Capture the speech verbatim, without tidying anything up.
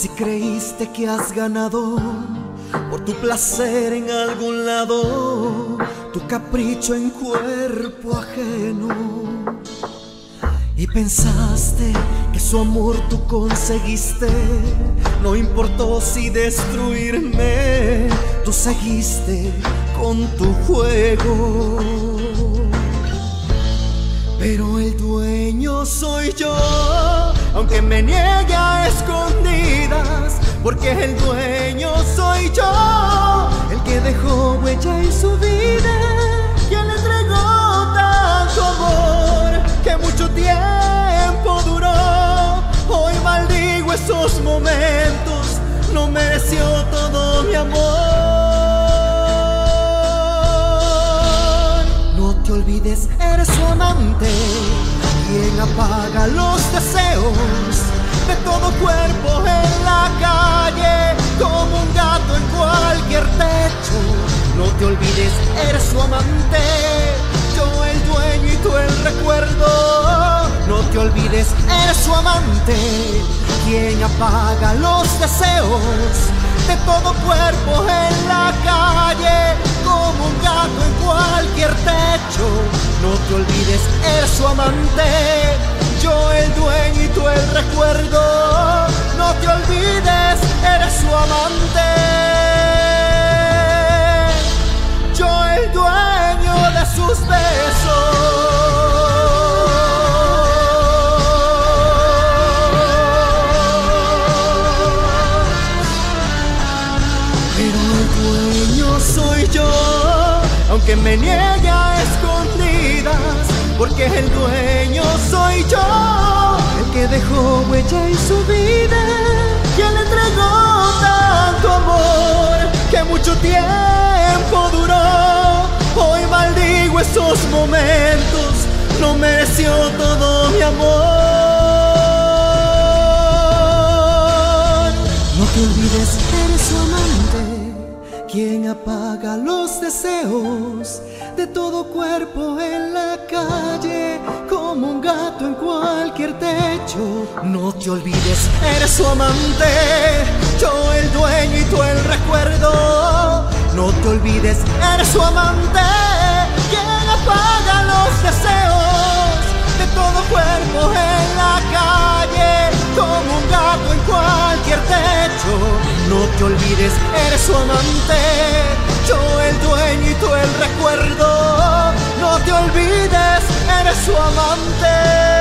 Si creíste que has ganado por tu placer en algún lado, tu capricho en cuerpo ajeno, y pensaste que su amor tú conseguiste, no importó si destruirme, tú seguiste con tu juego. Pero el dueño soy yo, aunque me niegue a escondidas, porque el dueño soy yo, el que dejó huella en su vida, quien le entregó tanto amor que mucho tiempo duró. Hoy maldigo esos momentos, no mereció todo mi amor. No te olvides, eres su amante, quien apaga los deseos de todo cuerpo en la calle, como un gato en cualquier techo. No te olvides, eres su amante, yo el dueño y tú el recuerdo. No te olvides, eres su amante, quien apaga los deseos de todo cuerpo en la calle, como un gato en cualquier techo. No te olvides, eres su amante, yo el dueño y tú el recuerdo. No te olvides, eres su amante, yo el dueño de sus besos. Pero el dueño soy yo, aunque me niegue a escondidas, porque el dueño soy yo, el que dejó huella en su vida, quien le entregó tanto amor que mucho tiempo duró. Hoy maldigo esos momentos, no mereció todo mi amor. No te olvides, eres su amante, quien apaga los deseos de todo cuerpo en la calle, como un gato en cualquier techo. No te olvides, eres su amante, yo el dueño y tú el recuerdo. No te olvides, eres su amante, quien apaga los deseos de todo cuerpo en la calle, como un gato en cualquier techo. No te olvides, eres su amante, yo el dueño y tú el recuerdo. No te olvides, eres su amante.